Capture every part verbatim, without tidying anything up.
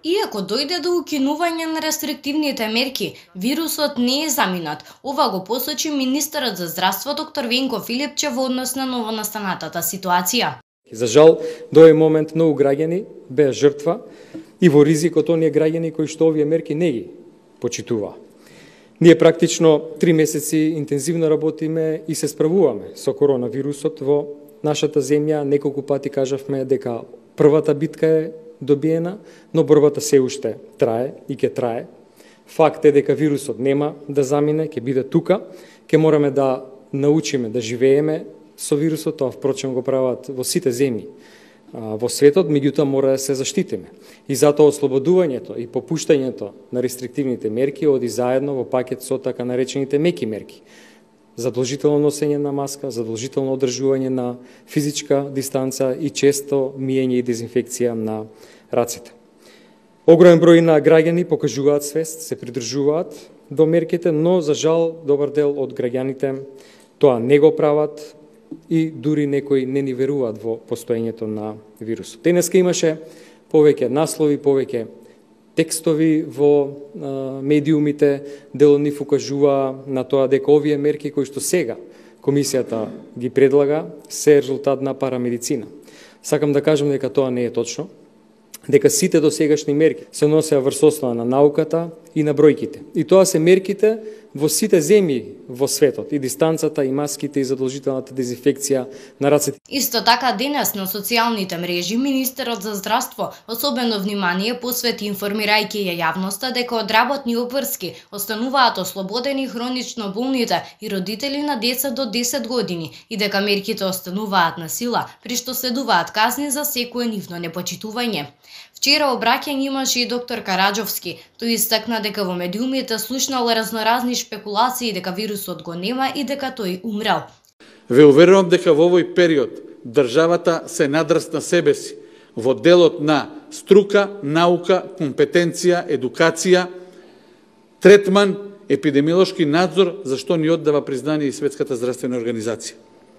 Иако дојде до укинување на рестриктивните мерки, вирусот не е заминат. Ова го посочи министерот за здравство доктор Венко Филипче во однос на новонастанатата ситуација. За жал, до овој момент многу граѓани беа жртва и во ризик од оние граѓани кои што овие мерки не ги почитуваа. Ние практично три месеци интензивно работиме и се справуваме со коронавирусот во нашата земја. Неколку пати кажавме дека првата битка е добиена, но борбата се уште трае и ќе трае. Факт е дека вирусот нема да замине, ќе биде тука, ќе мораме да научиме да живееме со вирусот, тоа впрочем го прават во сите земји во светот, меѓутоа мора да се заштитиме. И затоа ослободувањето и попуштањето на рестриктивните мерки оди заедно во пакет со така наречените меки мерки. Задолжително носење на маска, задолжително одржување на физичка дистанца и често миење и дезинфекција на рацете. Огромен број на граѓани покажуваат свест, се придржуваат до мерките, но за жал добар дел од граѓаните тоа не го прават и дури некои не ни веруваат во постоењето на вирусот. Денеска имаше повеќе наслови, повеќе текстови во а, медиумите, дел од нив укажува на тоа дека овие мерки кои што сега комисијата ги предлага се резултат на парамедицина. Сакам да кажам дека тоа не е точно, дека сите досегашни мерки се носеа врз основа на науката и на бројките. И тоа се мерките во сите земји во светот, и дистанцата, и маските, и задолжителната дезинфекција на рацете. Исто така денес на социјалните мрежи министерот за здравство особено внимание посвети информирајќи ја јавноста дека од работни обврски остануваат ослободени хронично болните и родители на деца до десет години и дека мерките остануваат на сила, при што следуваат казни за секое нивно непочитување. Вчера обраќање имаше и доктор Караџовски. Тој истакна дека во медиумите слушнал разноразни шпекулации дека вирусот го нема и дека тој умрел. Ве уверувам дека во овој период државата се надрасна себе си во делот на струка, наука, компетенција, едукација, третман, епидемиолошки надзор, за што ни оддава признание и Светската здравствена организација.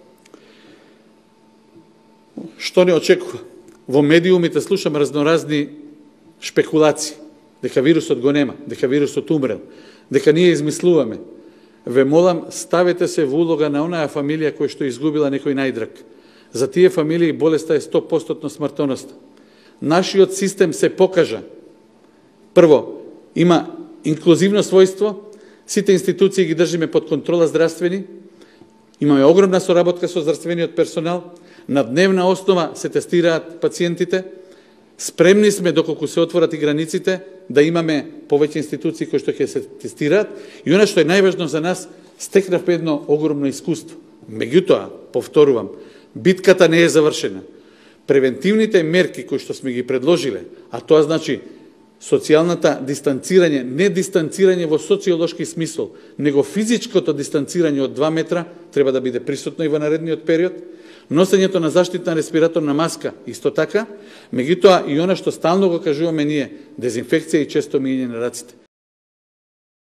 Што не очекува? Во медиумите слушам разноразни шпекулации, дека вирусот го нема, дека вирусот умрел, дека ние измислуваме. Ве молам, ставете се во улога на онаа фамилија која што изгубила некој најдраг. За тие фамилии болеста е сто проценти смртоносна. Нашиот систем се покажа. Прво, има инклузивно својство, сите институции ги држиме под контрола здравствени, имаме огромна соработка со здравствениот персонал, на дневна основа се тестираат пациентите, спремни сме доколку се отворат и границите да имаме повеќе институции кои што ќе се тестираат и она што е најважно за нас, стекнавме едно огромно искуство. Меѓутоа, повторувам, битката не е завршена. Превентивните мерки кои што сме ги предложиле, а тоа значи социјалната дистанцирање, не дистанцирање во социолошки смисол, него физичкото дистанцирање од два метра треба да биде присутно и во наредниот период, носењето на заштитна респираторна маска, исто така, меѓутоа и она што стално го кажуваме ние, дезинфекција и често миење на раците.